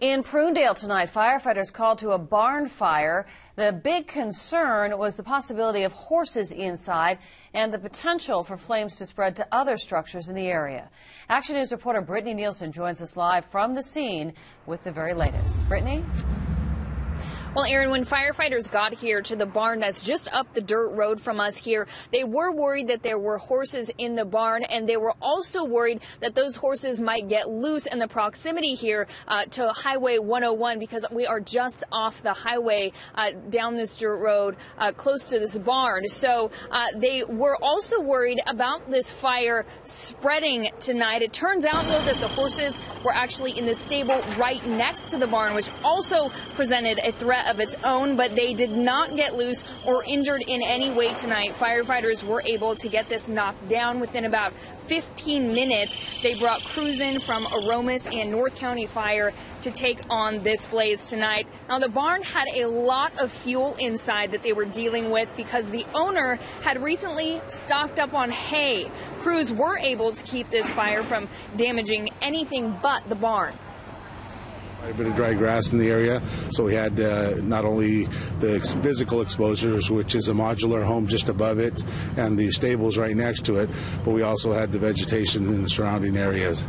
In Prunedale tonight, firefighters called to a barn fire. The big concern was the possibility of horses inside and the potential for flames to spread to other structures in the area. Action News reporter Brittany Nielsen joins us live from the scene with the very latest. Brittany? Well, Aaron, when firefighters got here to the barn that's just up the dirt road from us here, they were worried that there were horses in the barn, and they were also worried that those horses might get loose in the proximity here to Highway 101, because we are just off the highway down this dirt road close to this barn. So they were also worried about this fire spreading tonight. It turns out, though, that the horses were actually in the stable right next to the barn, which also presented a threat of its own, but they did not get loose or injured in any way tonight. Firefighters were able to get this knocked down within about 15 minutes. They brought crews in from Aromas and North County Fire to take on this blaze tonight. Now, the barn had a lot of fuel inside that they were dealing with because the owner had recently stocked up on hay. Crews were able to keep this fire from damaging anything but the barn. A bit of dry grass in the area, so we had not only the physical exposures, which is a modular home just above it, and the stables right next to it, but we also had the vegetation in the surrounding areas.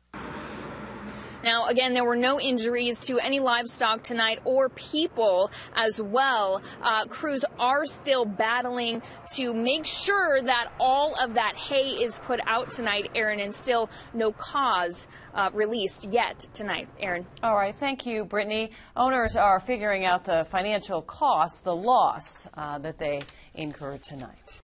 Now, again, there were no injuries to any livestock tonight or people as well. Crews are still battling to make sure that all of that hay is put out tonight, Aaron, and still no cause released yet tonight, Aaron. All right. Thank you, Brittany. Owners are figuring out the financial cost, the loss that they incurred tonight.